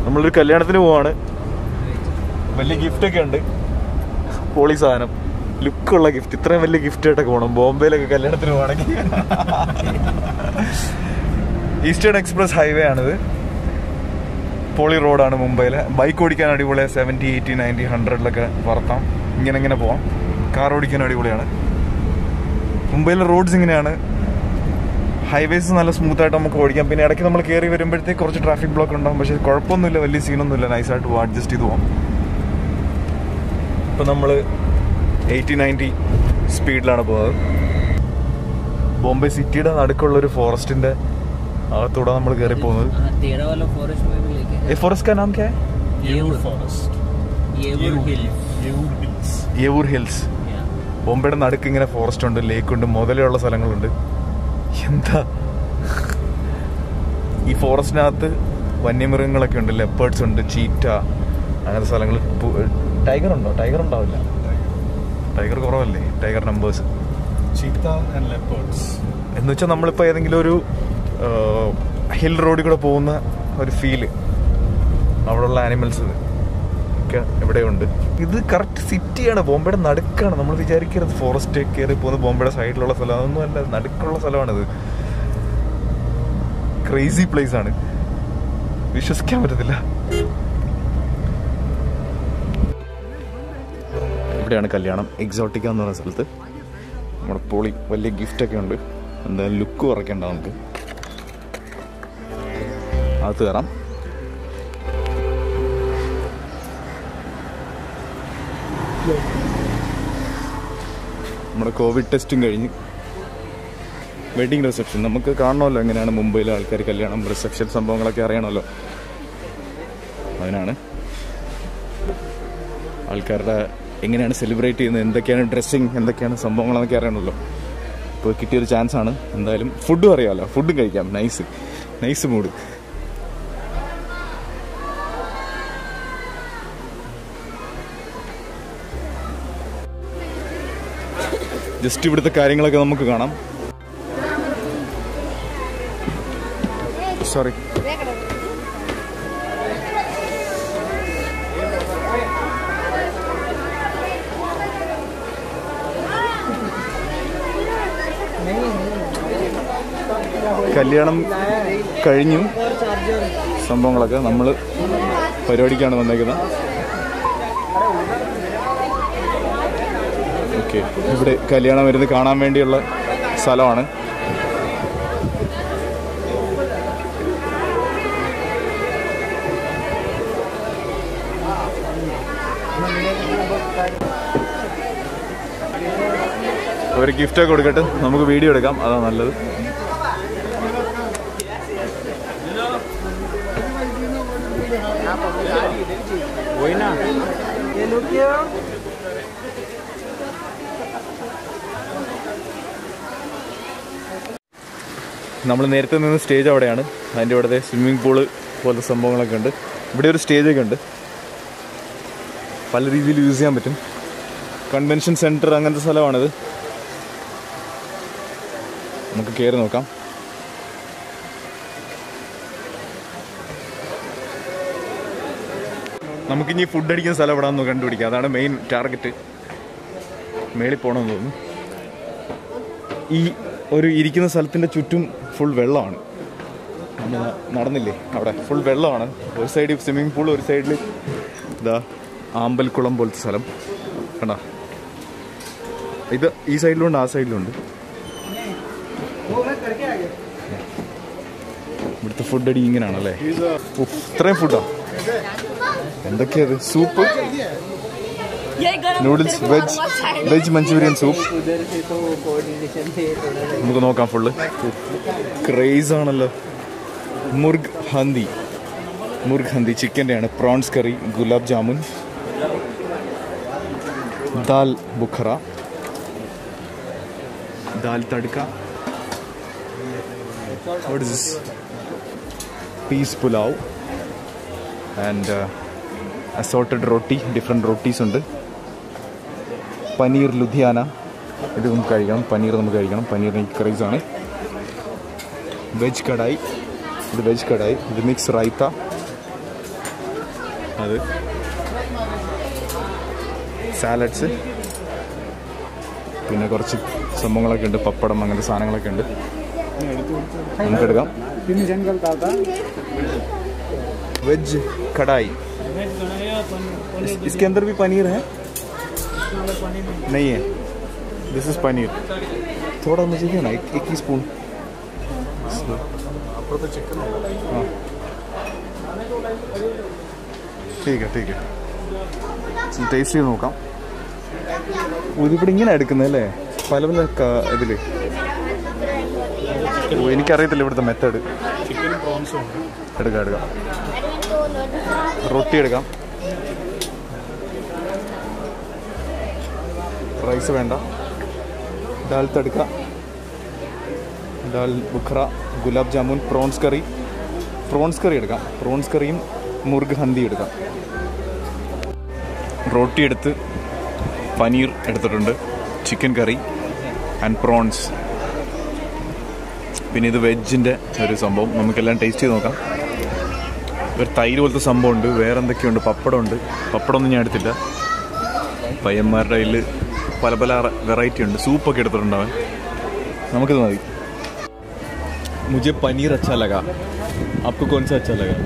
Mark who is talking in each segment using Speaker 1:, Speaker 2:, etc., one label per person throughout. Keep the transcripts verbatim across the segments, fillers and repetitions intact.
Speaker 1: നമ്മളൊരു കല്യാണത്തിന് പോവാണ്. വലിയ ഗിഫ്റ്റൊക്കെ ഉണ്ട്, പോളി സാധനം, ലുക്കുള്ള ഗിഫ്റ്റ്. ഇത്രയും വലിയ ഗിഫ്റ്റ് ആയിട്ടൊക്കെ പോകണം ബോംബെയിലൊക്കെ കല്യാണത്തിന് പോവാണെങ്കിൽ. ഈസ്റ്റേൺ എക്സ്പ്രസ് ഹൈവേ ആണിത്. പോളി റോഡാണ് മുംബൈയിലെ. ബൈക്ക് ഓടിക്കാൻ അടിപൊളിയാണ്. സെവൻറ്റി എയ്റ്റി നയൻറ്റി ഹൺഡ്രഡിലൊക്കെ പറത്താം. ഇങ്ങനെ ഇങ്ങനെ പോവാം. കാർ ഓടിക്കാൻ അടിപൊളിയാണ്. മുംബൈയിലെ റോഡ്സ് ഇങ്ങനെയാണ്. ഹൈവേസ് നല്ല സ്മൂത്തായിട്ട് നമുക്ക് ഓടിക്കാം. പിന്നെ ഇടയ്ക്ക് നമ്മൾ കയറി വരുമ്പോഴത്തേക്ക് കുറച്ച് ട്രാഫിക് ബ്ലോക്ക് ഉണ്ടാകും. പക്ഷേ കുഴപ്പമൊന്നുമില്ല, വലിയ സീനൊന്നുമില്ല. നൈസായിട്ട് പോകാം, അഡ്ജസ്റ്റ് ചെയ്ത് പോകാം. ഇപ്പം നമ്മൾ എയ്റ്റി നയൻറ്റി സ്പീഡിലാണ് പോകുന്നത്. ബോംബെ സിറ്റിയുടെ നടുക്കുള്ളൊരു ഫോറസ്റ്റിൻ്റെ അകത്തൂടെ നമ്മൾ കയറി പോകുന്നത്. ഫോറസ്റ്റ് കാ നാം ക്യാ? യേവൂർ ഹിൽസ്. ബോംബെയുടെ നടുക്ക് ഇങ്ങനെ ഫോറസ്റ്റ് ഉണ്ട്, ലേക്ക് ഉണ്ട്, മുതലുള്ള സ്ഥലങ്ങളുണ്ട്. എന്താ ഈ ഫോറസ്റ്റിനകത്ത് വന്യമൃഗങ്ങളൊക്കെ ഉണ്ട്. ലെപ്പേർഡ്സ് ഉണ്ട്, ചീറ്റ, അങ്ങനത്തെ സ്ഥലങ്ങൾ. ടൈഗർ ഉണ്ടോ? ടൈഗർ ഉണ്ടാവില്ല, ടൈഗർ കുറവല്ലേ, tiger numbers.
Speaker 2: Cheetah and leopards
Speaker 1: എന്ന് വെച്ചാൽ നമ്മളിപ്പോൾ ഏതെങ്കിലും ഒരു ഹിൽ റോഡിൽ കൂടെ പോകുന്ന ഒരു ഫീല്, അവിടെയുള്ള ആനിമൽസ് ഒക്കെ എവിടെയുണ്ട്. ഇത് കറക്റ്റ് സിറ്റിയാണ്, ബോംബെയുടെ നടുക്കാണ്. നമ്മൾ വിചാരിക്കരുത് ഫോറസ്റ്റ് കയറി പോകുന്നത് ബോംബെയുടെ സൈഡിലുള്ള സ്ഥലം. അതൊന്നും അല്ല, നടുക്കുള്ള സ്ഥലമാണിത്. ക്രേസി പ്ലേസ് ആണ്, വിശ്വസിക്കാൻ പറ്റത്തില്ല. ഇവിടെയാണ് കല്യാണം, എക്സോട്ടിക്ക എന്ന് പറയുന്ന സ്ഥലത്ത്. നമ്മുടെ പോളി വലിയ ഗിഫ്റ്റൊക്കെ ഉണ്ട്. എന്തായാലും ലുക്ക് കുറയ്ക്കണ്ട, നമുക്ക് അകത്ത് കയറാം. നമ്മുടെ കോവിഡ് ടെസ്റ്റും കഴിഞ്ഞ് വെഡിങ് റിസപ്ഷൻ. നമുക്ക് കാണണമല്ലോ എങ്ങനെയാണ് മുംബൈയിലെ ആൾക്കാർ കല്യാണം, റിസപ്ഷൻ സംഭവങ്ങളൊക്കെ അറിയണമല്ലോ. അതിനാണ് ആൾക്കാരുടെ എങ്ങനെയാണ് സെലിബ്രേറ്റ് ചെയ്യുന്നത്, എന്തൊക്കെയാണ് ഡ്രസ്സിങ്, എന്തൊക്കെയാണ് സംഭവങ്ങളെന്നൊക്കെ അറിയണമല്ലോ. ഇപ്പോൾ കിട്ടിയൊരു ചാൻസാണ്. എന്തായാലും ഫുഡും അറിയാമല്ലോ, ഫുഡും കഴിക്കാം. Nice nice mood. ജസ്റ്റ് ഇവിടുത്തെ കാര്യങ്ങളൊക്കെ നമുക്ക് കാണാം. സോറി, കല്യാണം കഴിഞ്ഞു. സംഭവങ്ങളൊക്കെ നമ്മൾ പരിപാടിക്കാണ് വന്നേക്കുന്നത്. ഓക്കെ, ഇവിടെ കല്യാണം വരുന്നത് കാണാൻ വേണ്ടിയുള്ള സ്ഥലമാണ്. ഒരു ഗിഫ്റ്റൊക്കെ കൊടുക്കട്ടെ, നമുക്ക് വീഡിയോ എടുക്കാം, അതാണ് നല്ലത്. നമ്മൾ നേരത്തെ നിന്ന് സ്റ്റേജ് അവിടെയാണ്. അതിൻ്റെ ഇവിടുത്തെ സ്വിമ്മിംഗ് പൂള് പോലത്തെ സംഭവങ്ങളൊക്കെ ഉണ്ട്. ഇവിടെ ഒരു സ്റ്റേജൊക്കെ ഉണ്ട്, പല രീതിയിൽ യൂസ് ചെയ്യാൻ പറ്റും. കൺവെൻഷൻ സെൻറ്റർ അങ്ങനത്തെ സ്ഥലമാണിത്. നമുക്ക് കയറി നോക്കാം. നമുക്കിനി ഫുഡ് അടിക്കുന്ന സ്ഥലം എവിടെയാണെന്ന് കണ്ടുപിടിക്കാം. അതാണ് മെയിൻ ടാർഗറ്റ്. മേളിൽ പോകണമെന്ന് തോന്നുന്നു. ഈ ഒരു ഇരിക്കുന്ന സ്ഥലത്തിൻ്റെ ചുറ്റും ഫുൾ വെള്ളമാണ്. നടന്നില്ലേ, അവിടെ ഫുൾ വെള്ളമാണ്. ഒരു സൈഡിൽ സ്വിമ്മിംഗ് പൂൾ, ഒരു സൈഡിൽ ഇതാ ആമ്പൽക്കുളം പോലത്തെ സ്ഥലം കണ്ടാ. ഇത് ഈ സൈഡിലുണ്ട്, ആ സൈഡിലുണ്ട്. ഇവിടുത്തെ ഫുഡ് അടി ഇങ്ങനെയാണല്ലേ. ഇത്രയും ഫുഡാ. എന്തൊക്കെയത്? Soup, noodles, veg veg manchurian soup. നമുക്ക് നോക്കാം. ഫുള്ള് ക്രേസ് ആണല്ലോ. മുർഗ് ഹന്തി, മുർഗ് ഹന്തി ചിക്കൻ്റെ ആണ്. Prawns curry, gulab jamun, dal bukhara, dal tadka, what is this? Peas pulao and uh, assorted roti, different rotis ഉണ്ട്. പനീർ ലുധിയാന, ഇത് നമുക്ക് കഴിക്കണം. പനീർ നമുക്ക് കഴിക്കണം. പനീർ എനിക്ക് ക്രൈസ് ആണ്. വെജ് കടായി, ഇത് വെജ് കടായി. ഇത് മിക്സ് റൈത്ത, അത് സാലഡ്സ്, പിന്നെ കുറച്ച് സംഭവങ്ങളൊക്കെ ഉണ്ട്, പപ്പടം അങ്ങനത്തെ സാധനങ്ങളൊക്കെ ഉണ്ട്. നമുക്കെടുക്കാം. വെജ് കടായി. इसके अंदर भी पनीर है? नहीं है. This is paneer. थोड़ा मुझे क्या ना एक ही स्पून. हाँ ठीक है ठीक है. ടേസ്റ്റ് ചെയ്ത് നോക്കാം. ഇതിവിടെ ഇങ്ങനെ എടുക്കുന്നല്ലേ പല പല ഇതിൽ. എനിക്കറിയത്തില്ല ഇവിടുത്തെ മെത്തേഡ്. എടുക്കാം എടുക്കാം. റൊട്ടി എടുക്കാം. റൈസ് വേണ്ട. Dal tadka, dal bukhara, gulab jamun, prawns curry. Prawns curry എടുക്കാം. പ്രോൺസ് കറിയും മുർഗ് ഹന്തി എടുക്കാം. റൊട്ടി എടുത്ത് പനീർ എടുത്തിട്ടുണ്ട്, ചിക്കൻ കറി ആൻഡ് പ്രോൺസ്. പിന്നെ ഇത് വെജിൻ്റെ ഒരു സംഭവം. നമുക്കെല്ലാം ടേസ്റ്റ് ചെയ്ത് നോക്കാം. ഒരു തൈര് പോലത്തെ സംഭവമുണ്ട്, വേറെ എന്തൊക്കെയുണ്ട്, പപ്പടമുണ്ട്. പപ്പടമൊന്നും ഞാൻ എടുത്തില്ല. പയ്യന്മാരുടെ കയ്യിൽ പല പല വെറൈറ്റി ഉണ്ട്. സൂപ്പൊക്കെ എടുത്തിട്ടുണ്ടാവൻ. നമുക്കിത് മതി. मुझे पनीर अच्छा लगा. आपको कौन सा अच्छा लगा?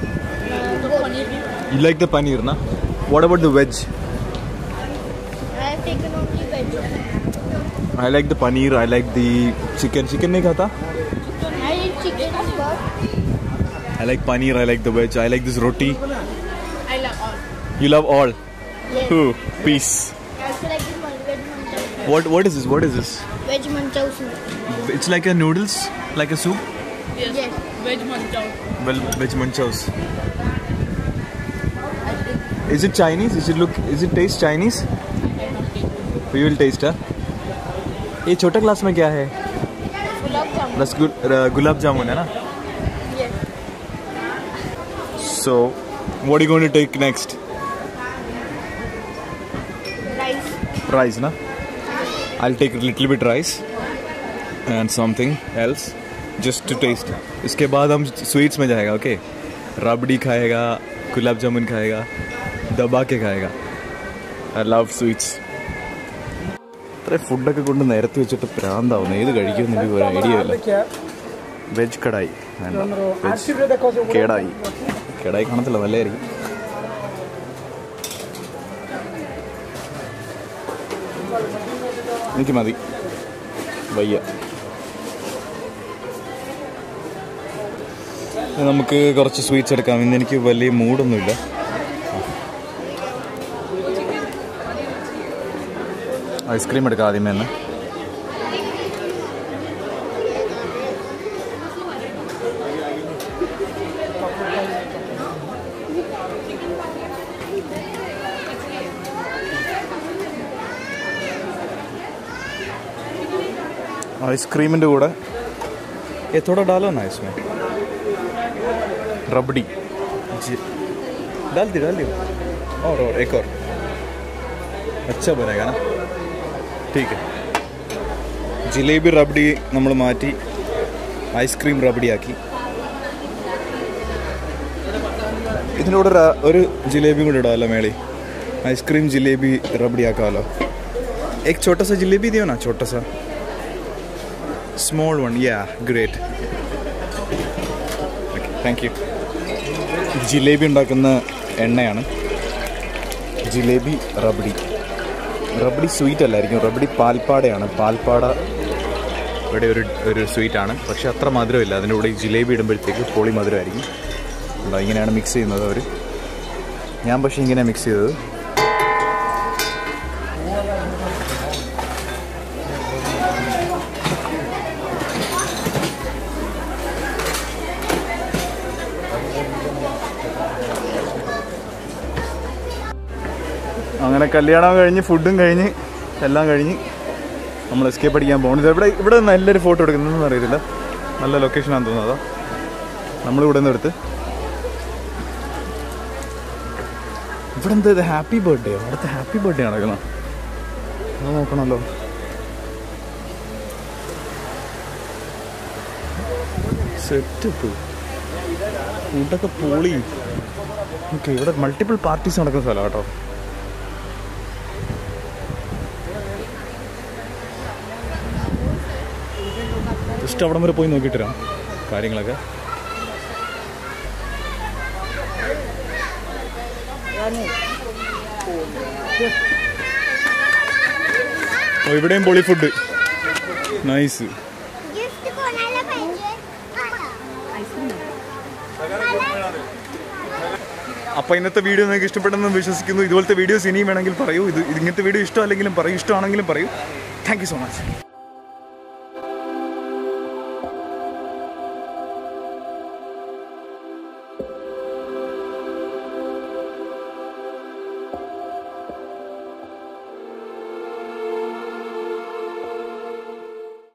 Speaker 1: You like the paneer, na? What about the veg?
Speaker 3: I have taken only veg.
Speaker 1: I like the paneer. I like the chicken. Chicken नहीं खाता?
Speaker 3: I eat chicken but
Speaker 1: I like paneer. I like the veg. I like this roti.
Speaker 3: I love all.
Speaker 1: You love all.
Speaker 3: Yes.
Speaker 1: Ooh, peace.
Speaker 3: I also like this one, veg manchau.
Speaker 1: What What is this? What is this?
Speaker 3: Veg manchau soup.
Speaker 1: It's like a noodles, like a soup.
Speaker 3: Yes. Yes. Veg manchau.
Speaker 1: Well, veg manchaus. Is it Chinese? Is it look? Is it taste Chinese? We will taste, huh? ये छोटा glass में क्या है?
Speaker 3: Gulab jamun.
Speaker 1: रसगुल गुलाब जामुन है ना?
Speaker 3: Yes.
Speaker 1: So, what are you going to take next?
Speaker 3: Rice.
Speaker 1: Rice, na? I'll take a little bit rice and something else just to taste. इसके बाद हम स्वीट्स में जाएगा, ओके? रबड़ी खाएगा, गुलाब जामुन खाएगा, दबा के खाएगा. I love sweets. ഇത്ര ഫുഡൊക്കെ കൊണ്ട് നിരത്തി വെച്ചിട്ട് പ്രാന്താവുന്നു. ഏത് കഴിക്കുമെന്ന് എനിക്ക് ഒരു ഐഡിയ ഇല്ല. വെജ് കടായി വേണ്ട. വെജ് കേടായി. കേടായി കാണത്തില്ല, നല്ലതായിരിക്കും. എനിക്ക് മതി, വയ്യ. നമുക്ക് കുറച്ച് സ്വീറ്റ്സ് എടുക്കാം. ഇന്ന് എനിക്ക് വലിയ മൂഡൊന്നുമില്ല. ഐസ്ക്രീം എടുക്കാം ആദ്യമേ തന്നെ. आइसक्रीम കൂടെ ये थोड़ा डालो ना इसमें रबड़ी डाल दी डाल दी और और एक और अच्छा बनेगा ना. ठीक है. ജിലേബി റബ്ഡി നമ്മൾ മാറ്റി ഐസ്ക്രീം റബ്ഡി ആക്കി. ഇതിൻ്റെ കൂടെ ഒരു ജിലേബി കൂടെ ഇടാമല്ലോ മേളി. ഐസ്ക്രീം ജിലേബി റബ്ഡി ആക്കാമല്ലോ. एक छोटा सा जलेबी दियो ना, छोटा सा small one. Yeah, great. Okay, thank you. Jalebi ഉണ്ടാക്കുന്ന എണ്ണയാണ് ജിലേബി റബ്ഡി. റബ്ഡി സ്വീറ്റ് അല്ലായിരിക്കും, റബ്ഡി പാൽപ്പാടയാണ്. പാൽപ്പാട ഇവിടെ ഒരു ഒരു സ്വീറ്റാണ്, പക്ഷെ അത്ര മധുരമില്ല. അതിൻ്റെ കൂടെ ഈ ജിലേബി ഇടുമ്പോഴത്തേക്ക് പൊളി മധുരമായിരിക്കും. ഉണ്ടോ, ഇങ്ങനെയാണ് മിക്സ് ചെയ്യുന്നത് അവർ. ഞാൻ പക്ഷേ ഇങ്ങനെ മിക്സ് ചെയ്തത്. അങ്ങനെ കല്യാണം കഴിഞ്ഞ് ഫുഡും കഴിഞ്ഞ് എല്ലാം കഴിഞ്ഞ് നമ്മൾ എസ്കേപ്പ് അടിക്കാൻ പോകുന്നത്. ഇവിടെ ഇവിടെ നല്ലൊരു ഫോട്ടോ എടുക്കുന്നതെന്ന് അറിയത്തില്ല, നല്ല ലൊക്കേഷനാണെന്ന് തോന്നുന്നത്. നമ്മളിവിടെ നിന്ന് എടുത്ത് ഇവിടെ എന്താ ഇത്, ഹാപ്പി ബർത്ത്ഡേ. അവിടുത്തെ ഹാപ്പി ബർത്ത്ഡേ നടക്കുന്നത് അത് നോക്കണമല്ലോ. സെറ്റ് ഫുഡൊക്കെ പൊളി. ഓക്കെ, ഇവിടെ മൾട്ടിപ്പിൾ പാർട്ടീസ് നടക്കുന്ന സ്ഥലം കേട്ടോ. ജസ്റ്റ് അവിടം വരെ പോയി നോക്കിയിട്ട് വരാം കാര്യങ്ങളൊക്കെ. ഓ, ഇവിടെയും പൊളി ഫുഡ്, നൈസ്. അപ്പോൾ ഇന്നത്തെ വീഡിയോ നിങ്ങൾക്ക് ഇഷ്ടപ്പെട്ടെന്ന് വിശ്വസിക്കുന്നു. ഇതുപോലത്തെ വീഡിയോസ് ഇനിയും വേണമെങ്കിൽ പറയൂ. ഇത് ഇങ്ങനത്തെ വീഡിയോ ഇഷ്ടമല്ലെങ്കിലും പറയൂ, ഇഷ്ടമാണെങ്കിലും പറയൂ. Thank you so much.